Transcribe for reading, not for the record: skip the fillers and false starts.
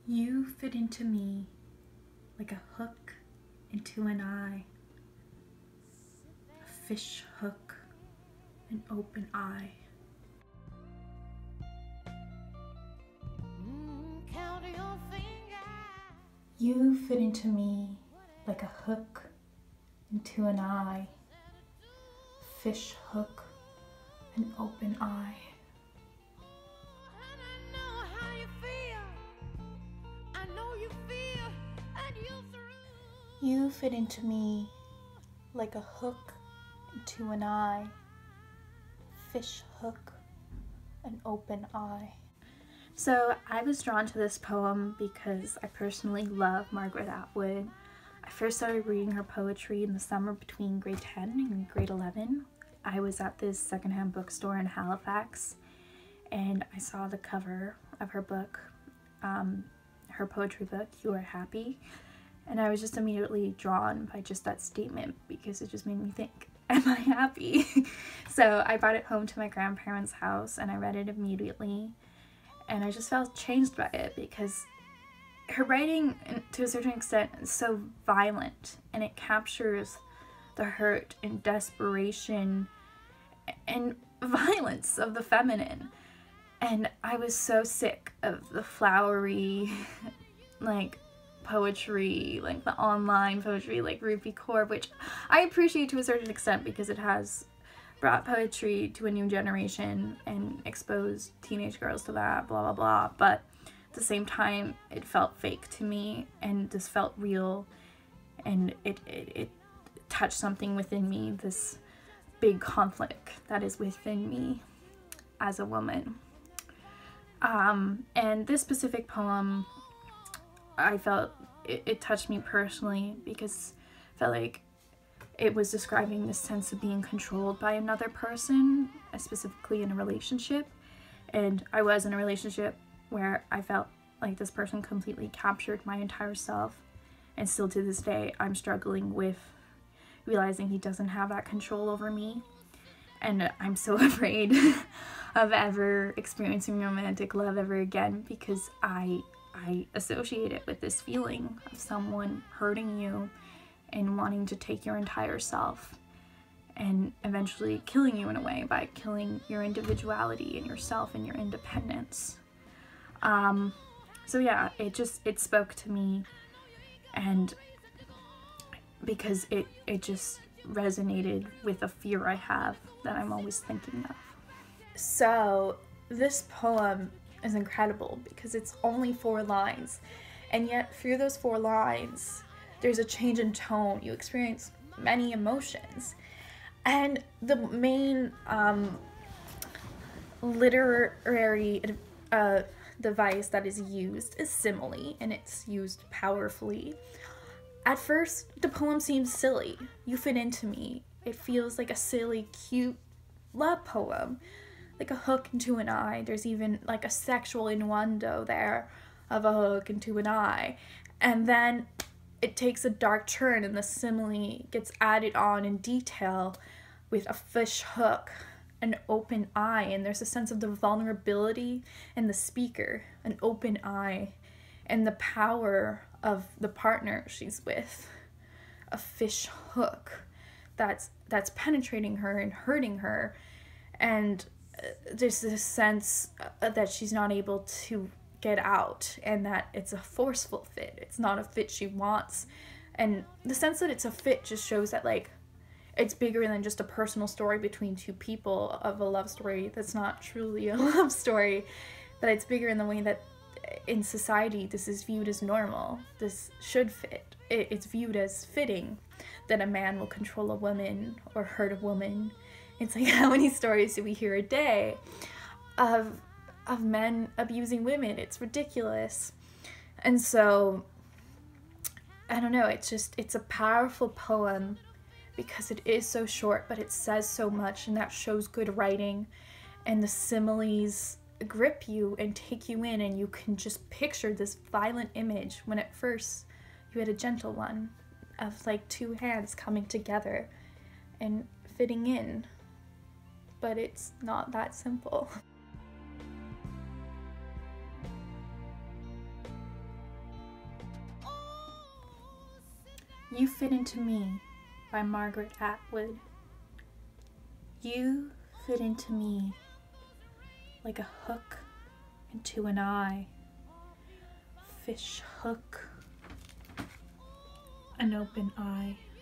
You fit into me like a hook into an eye, a fish hook, an open eye. You fit into me like a hook into an eye, fish hook, an open eye. You fit into me like a hook into an eye, fish hook, an open eye. So I was drawn to this poem because I personally love Margaret Atwood. I first started reading her poetry in the summer between grade 10 and grade 11. I was at this secondhand bookstore in Halifax and I saw the cover of her book, her poetry book, You Are Happy. And I was just immediately drawn by just that statement because it just made me think, am I happy? So I brought it home to my grandparents' house and I read it immediately. And I just felt changed by it because her writing, to a certain extent, is so violent and it captures the hurt and desperation and violence of the feminine. And I was so sick of the flowery, like, poetry, like the online poetry, like Rupi Kaur, which I appreciate to a certain extent because it has brought poetry to a new generation and exposed teenage girls to that, blah blah blah. But at the same time, it felt fake to me, and this felt real, and it touched something within me, this big conflict that is within me as a woman. And this specific poem, I felt it touched me personally because I felt like it was describing this sense of being controlled by another person, specifically in a relationship. And I was in a relationship where I felt like this person completely captured my entire self. And still to this day, I'm struggling with realizing he doesn't have that control over me. And I'm so afraid of ever experiencing romantic love ever again because I associate it with this feeling of someone hurting you and wanting to take your entire self and eventually killing you in a way by killing your individuality and yourself and your independence. So yeah, it spoke to me, and because it just resonated with a fear I have that I'm always thinking of. So this poem is incredible because it's only 4 lines, and yet through those 4 lines there's a change in tone. You experience many emotions, and the main literary device that is used is simile, and it's used powerfully. At first the poem seems silly. You fit into me. It feels like a silly, cute love poem, like a hook into an eye. There's even like a sexual innuendo there of a hook into an eye. And then it takes a dark turn and the simile gets added on in detail with a fish hook, an open eye, and there's a sense of the vulnerability in the speaker, an open eye, and the power of the partner she's with. A fish hook that's penetrating her and hurting her, and there's this sense that she's not able to get out, and that it's a forceful fit. It's not a fit she wants, and the sense that it's a fit just shows that, like, it's bigger than just a personal story between 2 people of a love story that's not truly a love story, but it's bigger in the way that in society this is viewed as normal. This should fit. It's viewed as fitting that a man will control a woman or hurt a woman. It's like, how many stories do we hear a day of men abusing women? It's ridiculous. And so, I don't know, it's a powerful poem because it is so short, but it says so much, and that shows good writing, and the similes grip you and take you in, and you can just picture this violent image when at first you had a gentle one of like 2 hands coming together and fitting in, but it's not that simple. You Fit Into Me by Margaret Atwood. You fit into me like a hook into an eye. Fish hook, an open eye.